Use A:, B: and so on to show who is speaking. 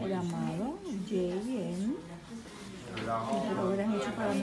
A: Hola, amado. Jay, bien. ¿Qué te lo hubieras hecho para mí?